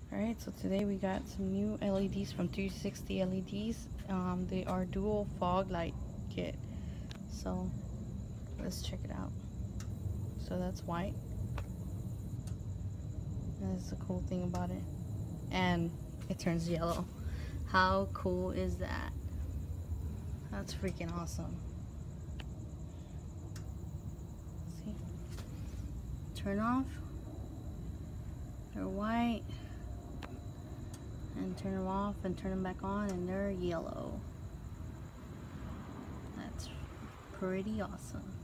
Alright, so today we got some new LEDs from 360 LEDs. They are dual fog light kit. So let's check it out. So that's white. That's the cool thing about it. And it turns yellow. How cool is that? That's freaking awesome. See? Turn off. They're white. And turn them off and turn them back on and they're yellow. That's pretty awesome.